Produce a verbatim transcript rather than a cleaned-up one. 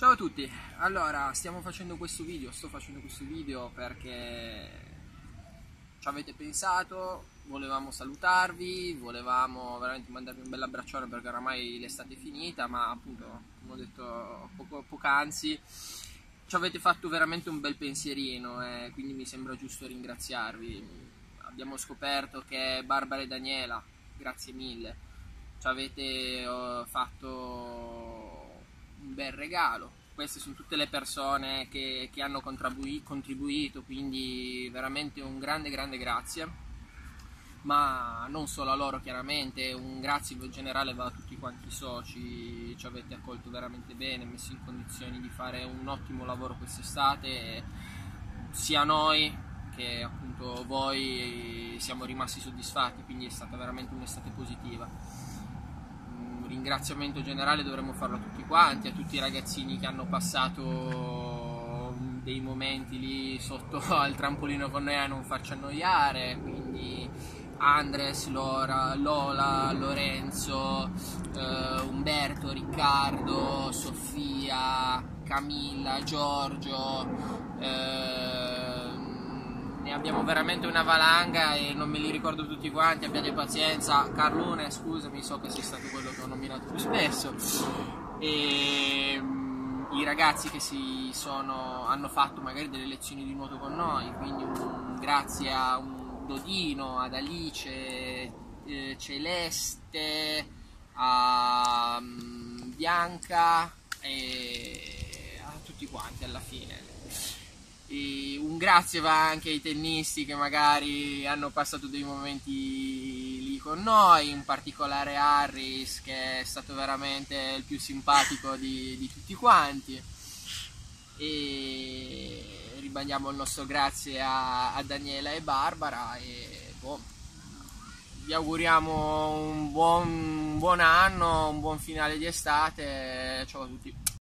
Ciao a tutti, allora stiamo facendo questo video, sto facendo questo video perché ci avete pensato, volevamo salutarvi, volevamo veramente mandarvi un bel abbraccione perché oramai l'estate è finita, ma appunto, come ho detto poco, poc'anzi, ci avete fatto veramente un bel pensierino e quindi mi sembra giusto ringraziarvi. Abbiamo scoperto che Barbara e Daniela, grazie mille, ci avete uh, fatto un bel regalo. Queste sono tutte le persone che, che hanno contribuito, quindi veramente un grande grande grazie. Ma non solo a loro, chiaramente, un grazie in generale va a tutti quanti i soci, ci avete accolto veramente bene, messo in condizioni di fare un ottimo lavoro quest'estate, sia noi che appunto voi siamo rimasti soddisfatti, quindi è stata veramente un'estate positiva. Un ringraziamento generale dovremmo farlo a tutti quanti, a tutti i ragazzini che hanno passato dei momenti lì sotto al trampolino con noi a non farci annoiare, quindi Andres, Lora, Lola, Lorenzo, eh, Umberto, Riccardo, Sofia, Camilla, Giorgio, eh, ne abbiamo veramente una valanga e non me li ricordo tutti quanti, abbiate pazienza. Carlone, scusami, so che sei stato quello che ho nominato più spesso. E i ragazzi che si sono, hanno fatto magari delle lezioni di nuoto con noi, quindi un, grazie a un Dodino, ad Alice, eh, Celeste, a um, Bianca e a tutti quanti alla fine. E un grazie va anche ai tennisti che magari hanno passato dei momenti lì con noi, in particolare Harris che è stato veramente il più simpatico di, di tutti quanti, e ribadiamo il nostro grazie a, a Daniela e Barbara e boh, vi auguriamo un buon, un buon anno, un buon finale di estate, ciao a tutti.